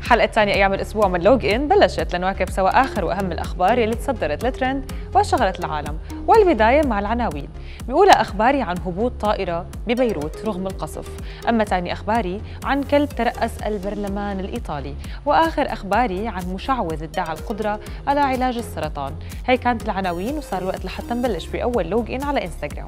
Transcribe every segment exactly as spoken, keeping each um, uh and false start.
حلقة ثانية أيام الأسبوع من لوج إن بلشت لنواكب سوا آخر وأهم الأخبار يلي تصدرت لترند وشغلت العالم، والبداية مع العناوين. بيقول أخباري عن هبوط طائرة ببيروت رغم القصف، أما ثاني أخباري عن كلب ترأس البرلمان الإيطالي، وآخر أخباري عن مشعوذ ادعى القدرة على علاج السرطان. هي كانت العناوين وصار الوقت لحتى نبلش بأول لوج إن على إنستغرام.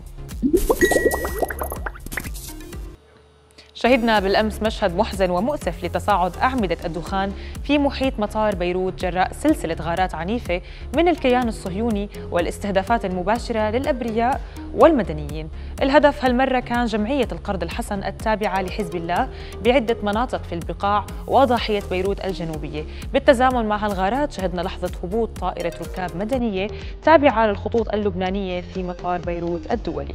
شهدنا بالأمس مشهد محزن ومؤسف لتصاعد أعمدة الدخان في محيط مطار بيروت جراء سلسلة غارات عنيفة من الكيان الصهيوني والاستهدافات المباشرة للأبرياء والمدنيين. الهدف هالمرة كان جمعية القرض الحسن التابعة لحزب الله بعدة مناطق في البقاع وضاحية بيروت الجنوبية. بالتزامن مع هالغارات شهدنا لحظة هبوط طائرة ركاب مدنية تابعة للخطوط اللبنانية في مطار بيروت الدولي.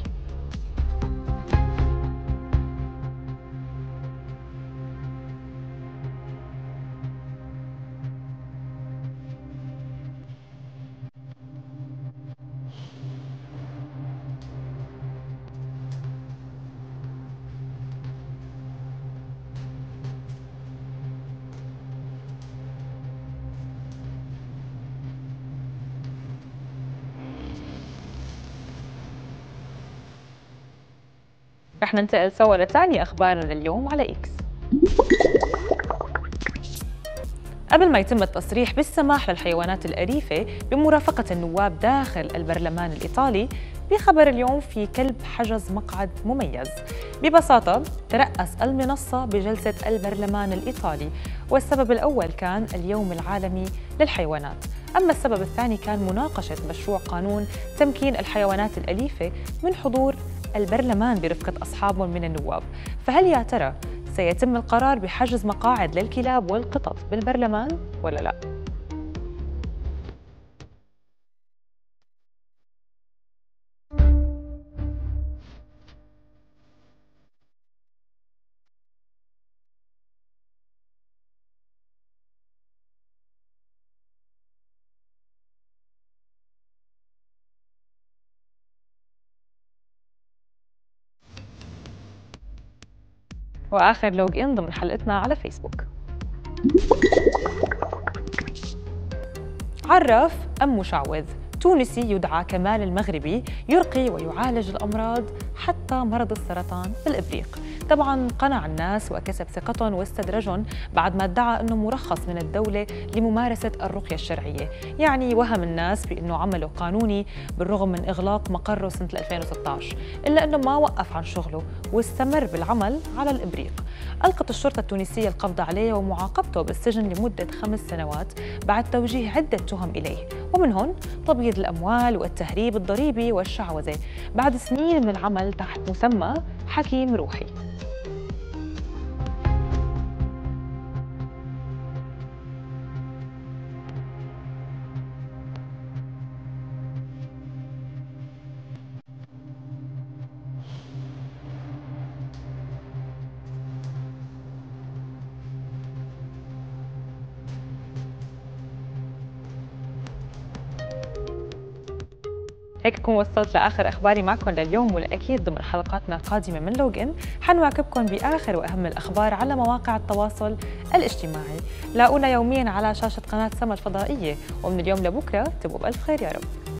رح ننتقل سوا لثاني أخبارنا لليوم على إكس. قبل ما يتم التصريح بالسماح للحيوانات الأليفة بمرافقة النواب داخل البرلمان الإيطالي، بخبر اليوم في كلب حجز مقعد مميز. ببساطة ترأس المنصة بجلسة البرلمان الإيطالي، والسبب الأول كان اليوم العالمي للحيوانات، أما السبب الثاني كان مناقشة مشروع قانون تمكين الحيوانات الأليفة من حضور البرلمان برفقة أصحابهم من النواب. فهل يا ترى سيتم القرار بحجز مقاعد للكلاب والقطط بالبرلمان ولا لا؟ وآخر لوج إن ضمن حلقتنا على فيسبوك. عرف أم مشعوذ تونسي يدعى كمال المغربي يرقي ويعالج الأمراض حتى مرض السرطان في الإبريق. طبعا قنع الناس وكسب ثقتهم واستدرجهم بعد ما ادعى أنه مرخص من الدولة لممارسة الرقية الشرعية، يعني وهم الناس بأنه عمله قانوني بالرغم من إغلاق مقره سنة ألفين وستة عشر، إلا أنه ما وقف عن شغله واستمر بالعمل على الإبريق. ألقت الشرطة التونسية القبض عليه ومعاقبته بالسجن لمدة خمس سنوات بعد توجيه عدة تهم إليه، ومنهم تبييض الأموال والتهريب الضريبي والشعوذة، بعد سنين من العمل تحت مسمى حكيم روحي. هيك أكون وصلت لآخر أخباري معكم لليوم، والأكيد ضمن حلقاتنا القادمة من لوج إن حنواكبكم بآخر وأهم الأخبار على مواقع التواصل الاجتماعي. لاقونا يومياً على شاشة قناة سما الفضائية، ومن اليوم لبكرة تبقوا بألف خير يا رب.